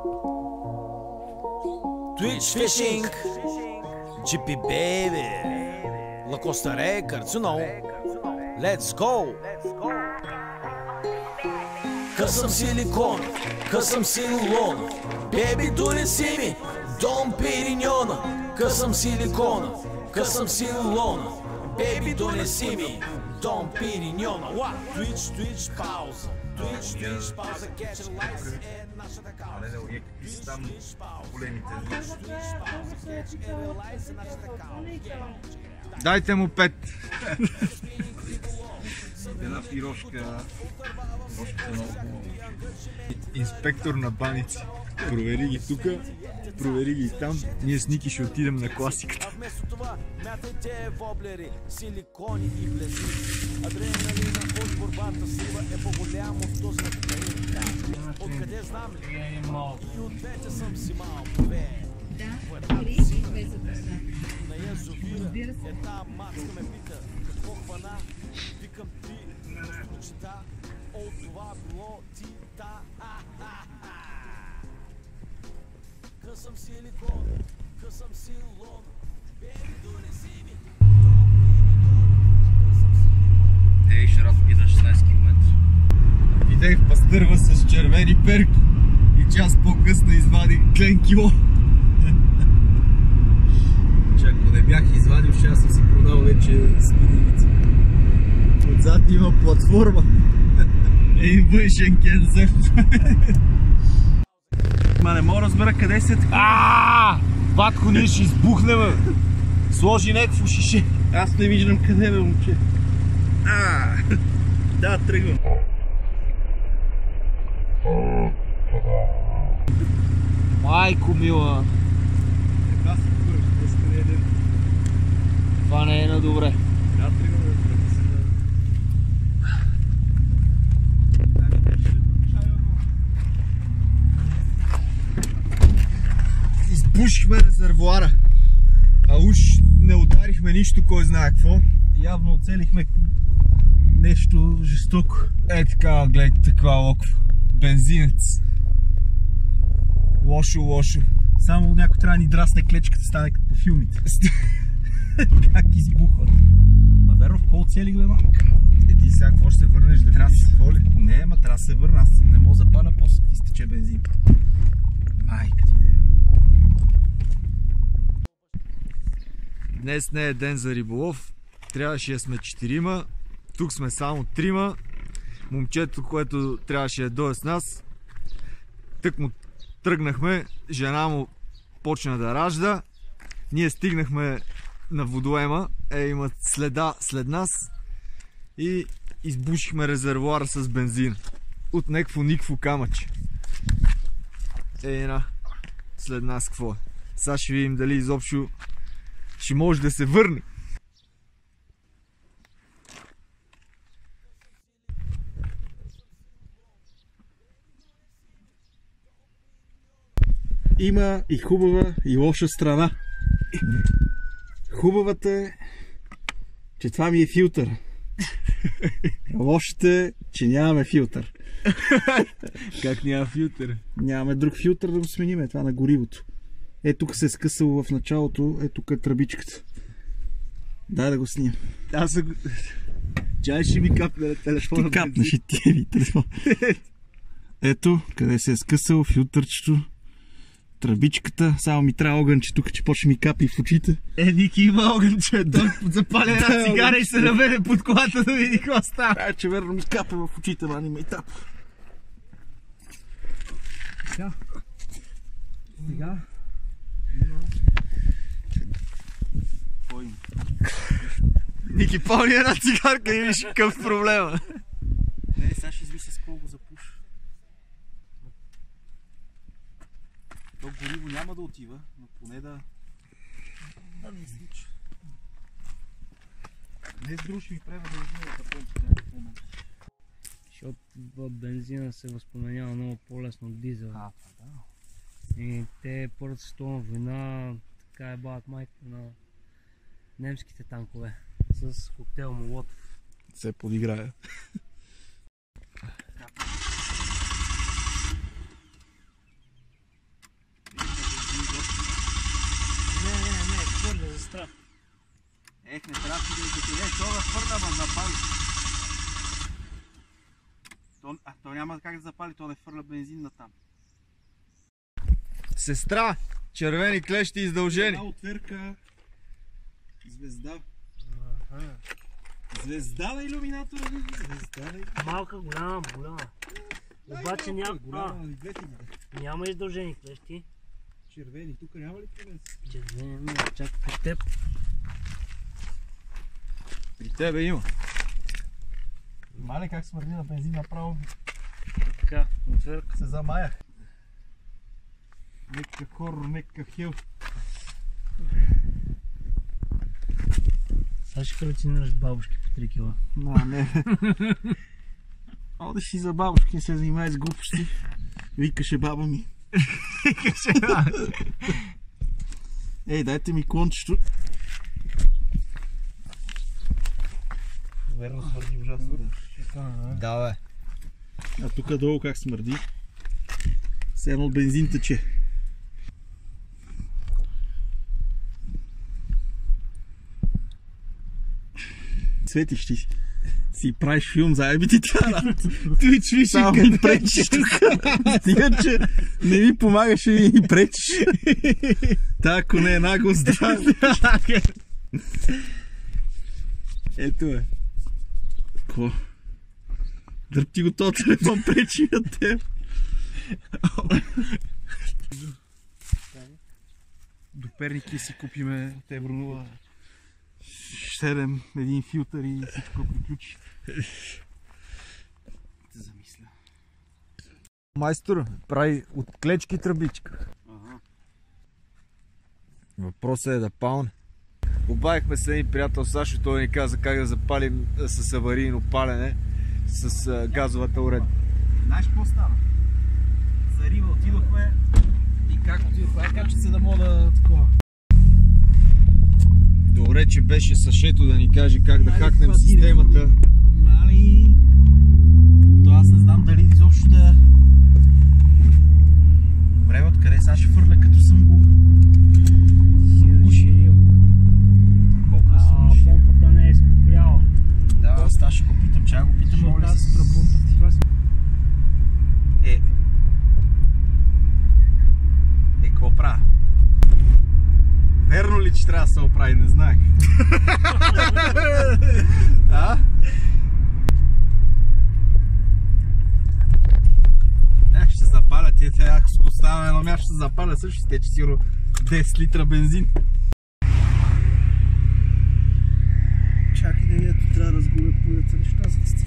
Twitch Fishing, GP Baby, La Costa Records, you know. Let's go. Късам силикон, късам силон, Baby дори си ми, Дом Периньона. Късам силикона, късам силон, Baby дори си ми, Дом Периньона. Twitch пауза. Twitch пауза, catch a lights and нашата кауза. Какви са там големите? Дайте му 5. Една пирошка. Пирошката е много хубава. Инспектор на баници. Провери ги тука, провери ги и там. Ние с Ники ще отидем на класиката. Вместо това мятайте воблери, силикони и блези. Адреналина от борбата сила е по-голямо от този на кокаин. Откъде знам ли? И от двете съм си малко бе. На язовира една мацка ме пита какво хвана. Викам ти, чета, от това било ти та. Късам силикон, късам силон, Baby донеси ми. Ей, ще разби на 16 км. Видях пастърва с червени перки и час по-късно извади клен кило. Че ако не бях извадил, ще аз съм си продал вече спиневица. Отзад има платформа. Ей, външен кензър. Ма не мога да разбера къде се така. Батко, ние ще избухнем, бе. Сложи някакво шише. Аз не виждам къде, бе, момче. Да, тръгвам. Майко мила. Така си кураш, днес къде е ден. Това не е на добре. Да, тръгвам, бе. Избушихме резервоара, а уж не ударихме нищо, кой знае какво. Явно оцелихме нещо жестоко. Е така, гледайте каква локва. Бензинец. Лошо, лошо. Само някой трябва да ни драсне клечката, стане като по филмите. Как избухват. Ма верно, в кол целих, бе, мамка. Е, ти сега какво ще се върнеш да трябва да се воли? Не, ама трябва да се върна, аз не мога да запаля, после ти изтече бензин. Майка ти не. Днес не е ден за риболов, трябваше да сме 4-ма, тук сме само 3-ма. Момчето, което трябваше да дойде с нас, тък му тръгнахме, жена му почна да ражда, ние стигнахме на водоема, има следа след нас и избушихме резервоара с бензин от никакво камъче. След нас какво е? Сега ще видим дали изобщо ще може да се върне. Има и хубава, и лоша страна. Хубавата е, че това ми е филтър. Лошата е, че нямаме филтър. Как няма филтър? Нямаме друг филтър да го смениме, това на горивото. Е, тук се е скъсало в началото, е тук е тръбичката. Дай да го снимам. Аз го... Чай ще ми капне на телефона. Ти капнеш и ти ми телефон. Ето, къде се е скъсало филтърчето. Тръбичката, само ми трябва огънче тук, че почне ми капи в очите. Ники има огънче, той запаля една цигара и се наведе под колата да види какво става. Че верно ми капе в очите, ма нима и тап. Сега? Ники, пълни една цигарка и виж какъв проблема. Не, сега ще измисля с какво го запуша. То гориво няма да отива, но поне да не излича. Днес друго ще ми правя да измия да помня в момента. Защото бензина се възпоменява много по-лесно от дизела. Да. И те Първата световна война така е бават майка на немските танкове с коктейл Молотов. Се подиграя. то да фърля, ма запали. То няма как да запали, то не фърля бензин на там. Сестра, червени клещи издължени. Една отверка. Звезда. Звезда на иллюминатора. Звезда на... Малка, голяма. Обаче няма издължени клещи. Червени, тук няма ли къде? Червени, чак при теб. При тебе има. Мале как смърди на бензин направо. Така, отверка. Се замаях. Некакъв хорор, некакъв хил. Сега ще халюцинираш бабушки по 3 кила. Не. Одеш и за бабушки, се занимай с глупости. Викаше баба ми. Ей, дайте ми клончето. Верно смърди ужасно. Да, бе. А тук долу как смърди? Все едно от бензин тече. Светиш ти си правиш филм за айби ти тя работа. Твич виж Само ми пречиш тук. Стига, че не ми помагаш и ми пречиш. Тако не е нагло здраве. Ето е. Ко? Дръпти го този телефон, пречи на теб. До Перник си купиме от Евро 0. 7, един филтър и всичко приключи. Те замисля. Майстор прави от клечки тръбичка. Въпросът е да палне. Обадихме се един приятел Сашо, той ни каза как да запалим с аварийно палене с газовата уредба. Знаеш какво стана? За Рима отидохме и как отидохме, кача се да мога да такова. Добре, че беше Сашето да ни каже как да хакнем системата. Мали, то аз не знам дали изобщо да... Добре, откъде сега ще фърля, като съм го... Уширил. Колко съм уширил? Помпата не е спряла. Да, аз сега ще го питам, че го питам, моля Аз се. спра помпата. Какво правя? Верно ли, че трябва да се оправи? Не знаех. А? Ще запаля тия, ако се оставя едно място, ще запаля също, ще тече сигурно 10 литра бензин. Чакай да видя, трябва да разгубя пулята неща за сти.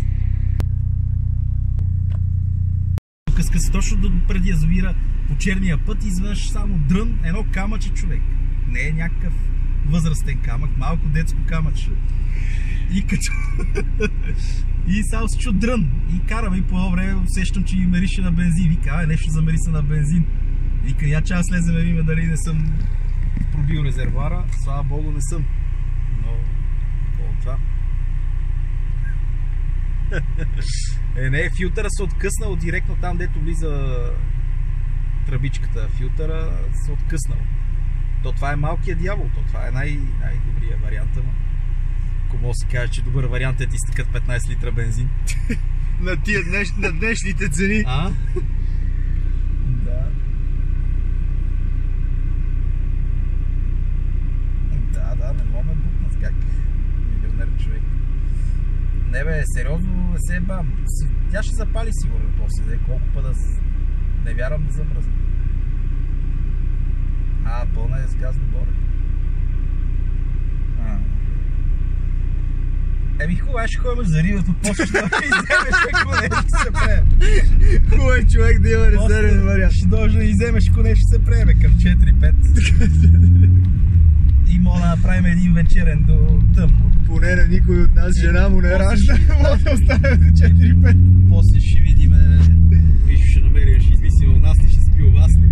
Къска се точно преди язовира по черния път и изведнъж само дрън, едно камъче човек. Не е някакъв възрастен камък, малко детско камъче. И като... и само се чу дрън. И караме и по едно време усещам, че ми мирише на бензин. Вика, нещо замириса на бензин. Вика, я чая слезем, видим дали не съм пробил резервуара. Слава Богу, не съм. Но, какво това? Не, филтъра се откъснал директно там, дето влиза тръбичката. Филтъра се откъснал. То това е малкият дявол, то това е най-добрият вариант, но ако може да се каже, че добър вариант е ти стъкат 15 литра бензин. на днешните цени. А? Да. Да, не мога ме бутнат как милионер човек. Не бе, сериозно не се бам. Тя ще запали сигурно после, колко пъта не вярвам да замръзне. Пълна е с газ догоре. Хубаво, ще ходим за Ривато, после ще изземеш ако нещо се преме. Хубаво е човек да има резервен вариант. Ще дължа да изземеш ако нещо се преме към 4-5. И мога да направим един вечерен до тъмно. Поне на никой от нас жена му не ражда. Може да оставим до 4-5. После ще видим, Виж, ще намерим, ще измислим у нас ли, ще спи у вас ли.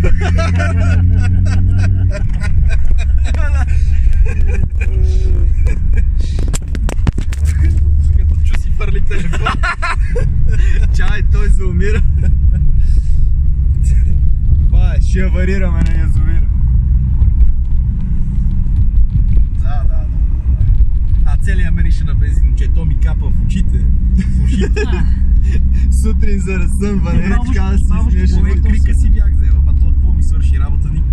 Като чу си фърли телефон. Чай, той се умира. Ще аварираме на язовира. Да. А целият мериш капа в очите. В ушите. Сутрин за разсъмване, Бабушки, така да си бабушки, измиеш. Човек то крика си бях взел, ама то какво ми свърши работа никой.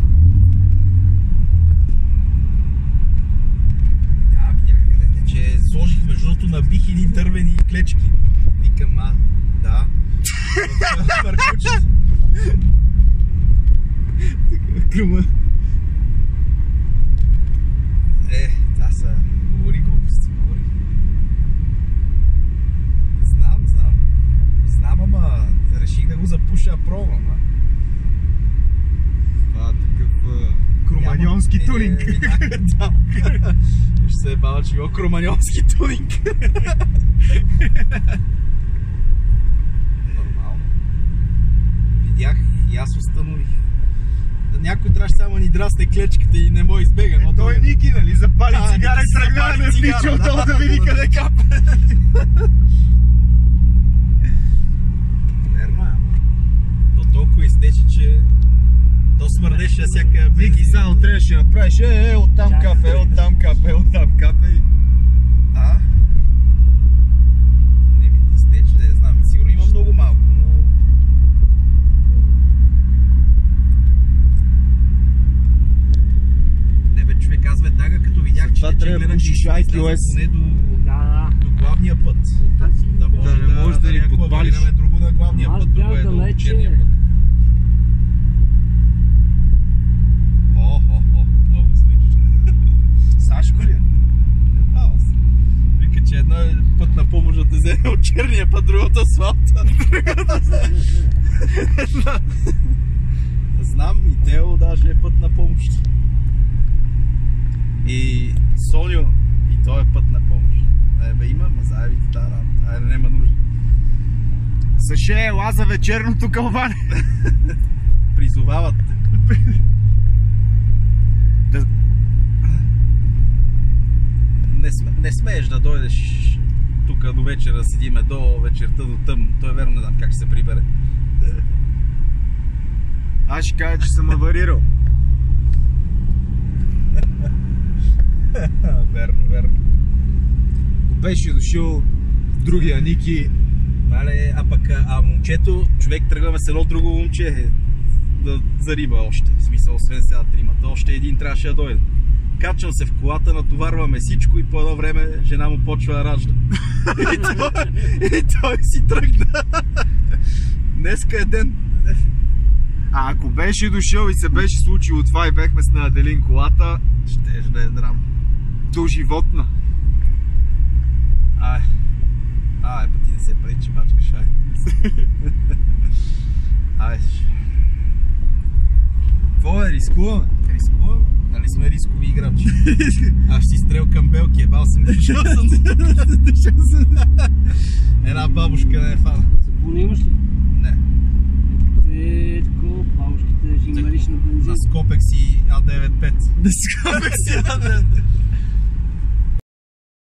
Да, видях къде че сложих между другото, набих едни дървени клечки. Викам, да. Маркуче. Кръма. Това са говори глупости, говори. Знам, ама реших да го запуша, пробвам, Това е такъв кроманьонски тунинг. Да. Ще се бава, че има кроманьонски тунинг. Нормално. Видях и аз установих. Някой трябваше само ни драсне клечката и не мога избега. Но Той Ники, нали, запали цигара и тръгна да ме втича отдолу да види къде капа. Верно е. То толкова изтече, че то смърдеше всяка... Ники само трябваше да направиш, оттам капе, оттам капе, оттам капе. Не ми изтече, да я знам. Сигурно има много малко, но... Човек, аз веднага като видях, че трябва да пушиш IQS. поне Да. до главния път. Да не може да ни подпалиш. Друго на главния Аз път, друго бях е до далече. черния път. Много смешно. Сашко ли? Вика, че едно е път на помощ да те вземе от черния път, другото асфалта. Знам, и Тео даже е път на помощ. И Соню, и той е път на помощ. Има, ма заявите тази работа. Нема нужда. Саше, ела за вечерното кълване. Призовават те. Не смееш да дойдеш тук до вечера, да седиме до вечерта, до тъмно. Той верно не знам как ще се прибере. Аз ще кажа, че съм аварирал. Верно. Ако беше дошъл другия Ники... А момчето, човек тръгваме с едно друго момче за риба още. В смисъл, освен сега тримата, още един трябваше да дойде. Качвам се в колата, натоварваме всичко и по едно време жена му почва да ражда. И той си тръгна. Днеска е ден. А ако беше дошъл и се беше случило това и бехме с Аделин колата, щеш да е драма. до животна. Па ти не се пречи, бачкаш, Какво е, рискуваме? Рискуваме? Нали сме рискови играчи? Аз ще си стрел към белки, ебал съм, дошъл съм. Една бабушка не е фана. Запълни имаш ли? Не. Бабушките ще им мариш на бензин. На Скопекс и А95. Да си капе си,